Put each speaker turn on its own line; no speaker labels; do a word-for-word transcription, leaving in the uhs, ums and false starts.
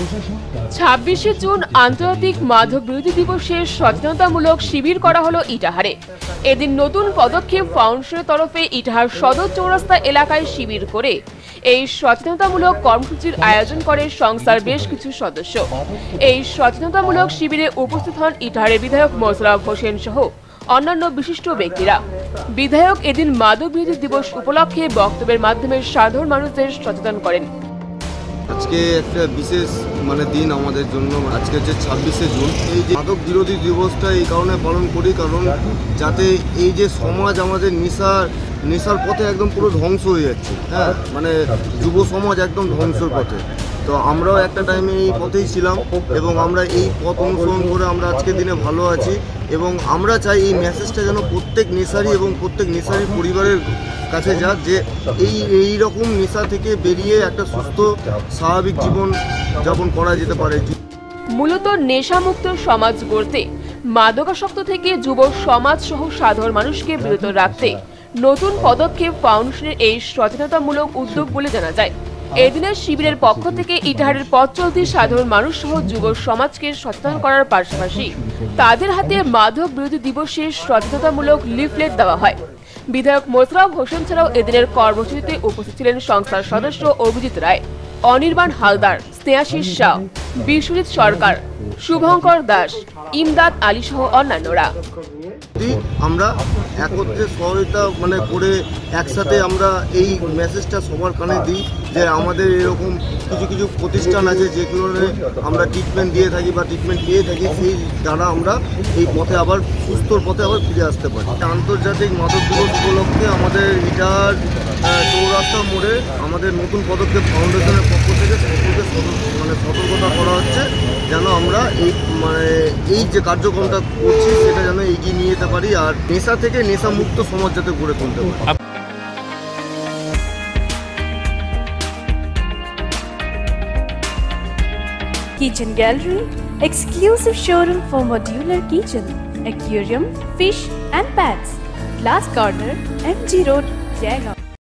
ছাব্বিশে জুন আন্তর্জাতিক মাদক বিরোধী দিবসের সচেতনতামূলক শিবির করা হলো ইটাহারে। এদিন নতুন পদক্ষেপ ফাউন্ডেশনের তরফে ইটাহার সদর চৌরাস্তা এলাকায় শিবির করে এই সচেতনতামূলক কর্মসূচির আয়োজন করে সংস্থার বেশ কিছু সদস্য। এই সচেতনতামূলক শিবিরে উপস্থিত হন ইটাহারের বিধায়ক মোশাররফ হোসেন সহ অন্যান্য বিশিষ্ট ব্যক্তিরা। বিধায়ক এদিন মাদক বিরোধী দিবস উপলক্ষে বক্তব্যের মাধ্যমে সাধারণ মানুষদের সচেতন করেন।
আজকে একটা বিশেষ মানে দিন আমাদের জন্য, আজকে হচ্ছে ছাব্বিশে জুন। এই যে মাদক বিরোধী দিবসটা এই কারণে পালন করি কারণ যাতে এই যে সমাজ আমাদের নেশার নেশার পথে একদম পুরো ধ্বংস হয়ে যাচ্ছে, হ্যাঁ মানে যুব সমাজ একদম ধ্বংসের পথে। তো আমরাও একটা টাইমে এই পথেই ছিলাম এবং আমরা এই পথ অনুসরণ করে আমরা আজকের দিনে ভালো আছি এবং আমরা চাই এই মেসেজটা যেন প্রত্যেক নেশারি এবং প্রত্যেক নেশারি পরিবারের কাছে যাক যে এই এই রকম নেশা থেকে বেরিয়ে একটা সুস্থ স্বাভাবিক জীবন যাপন করা যেতে পারে।
মূলত নেশামুক্ত সমাজ গড়তে, মাদকাসক্ত থেকে যুব সমাজ সহ সাধারণ মানুষকে বিরত রাখতে নতুন পদক্ষেপ ফাউন্ডেশনের এই সচেতনতামূলক উদ্যোগ বলে জানা যায়। এদিনের শিবিরের পক্ষ থেকে ইটাহারের পথ চলতি সাধারণ মানুষ সহ যুব সমাজকে সচেতন করার পাশাপাশি তাদের হাতে মাদক বিরোধী দিবসের সচেতনতামূলক লিফলেট দেওয়া হয়। বিধায়ক মোশাররফ হোসেন ছাড়াও এদিনের কর্মসূচিতে উপস্থিত ছিলেন সংস্থার সদস্য অভিজিৎ রায়, অনির্বাণ হালদার, স্নেহাশিস শাহ, বিশ্বজিৎ সরকার, শুভঙ্কর দাস, ইমদাদ আলী সহ অন্যান্যরা।
আমরা একত্রে সহায়তা মানে করে একসাথে আমরা এই মেসেজটা সবার কানে দিই যে আমাদের এরকম কিছু কিছু প্রতিষ্ঠান আছে যেগুলোতে আমরা ট্রিটমেন্ট দিয়ে থাকি বা ট্রিটমেন্ট পেয়ে থাকি, সেই দ্বারা আমরা এই পথে আবার সুস্থর পথে আবার ফিরে আসতে পারি। আন্তর্জাতিক মাদক দিবস উপলক্ষে আমাদের ইটাহার চৌরাস্তা মোড়ে আমাদের নতুন পদক্ষেপ ফাউন্ডেশনের পক্ষ থেকে সকলকে মানে সতর্কতা করা হচ্ছে যেন আমরা এই মানে এই যে কার্যক্রমটা করছি সেটা যেন এগিয়ে নিয়ে যেতে পারি আর নেশা থেকে নেশা মুক্ত সমাজ যাতে গড়ে তুলতে পারি।
Kitchen Gallery, exclusive showroom for modular kitchen, aquarium, fish and pets. Glass Corner, M G Road, Jaigaon.